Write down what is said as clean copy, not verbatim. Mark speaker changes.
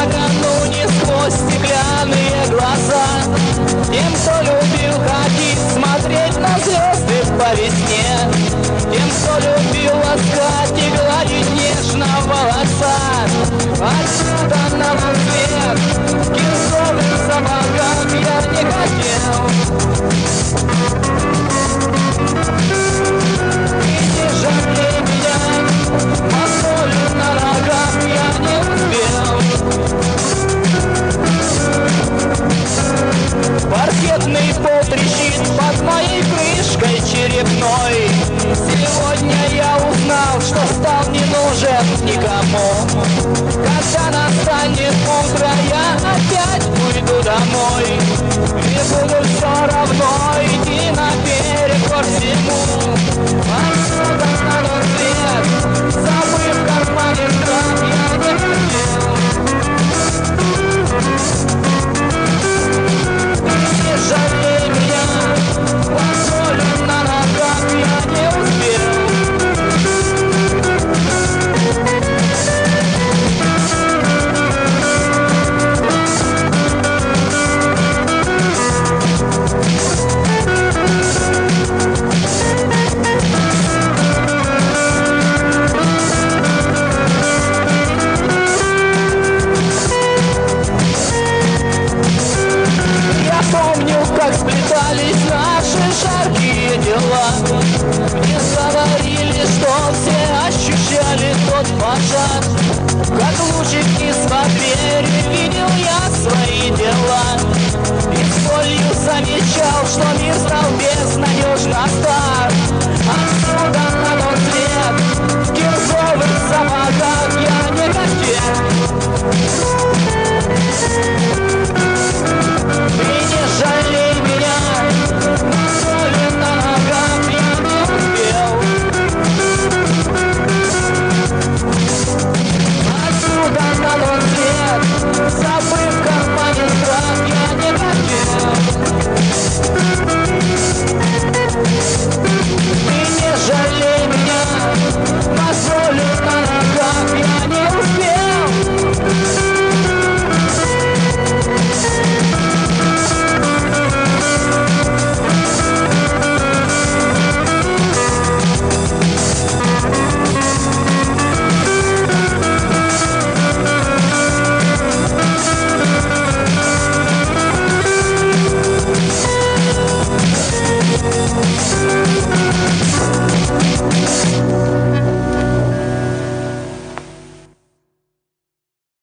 Speaker 1: накануне сквозь стеклянные глаза. Тем, кто любил ходить, смотреть на звезды по весне. Тем, кто любил ласкать и гладить нежно волоса. Отсюда на мой свет, в кирзовых сапогах я не хотел. И не жалей меня, мозолью на ногах я не успел. Паркетный пол трещит под моей крышкой черепной. Сегодня я узнал, что стал не нужен никому. Когда настанет утро, я опять уйду домой. И буду все равно идти наперекор всему. Отсюда на тот свет, забыв в кармане штраф, я не хотел. Не жалей меня, мозолью на ногах я не успел. Как сплетались наши жаркие дела. Мне говорили, что все ощущали тот пожар. Как лучик из-под двери видел я свои дела. И с болью замечал, что мир стал безнадежно стар. Отсюда на тот свет, в кирзовых сапогах я не хотел. И не жалей меня, мозоли на ногах я не успел. Отсюда на тот свет, забыв, как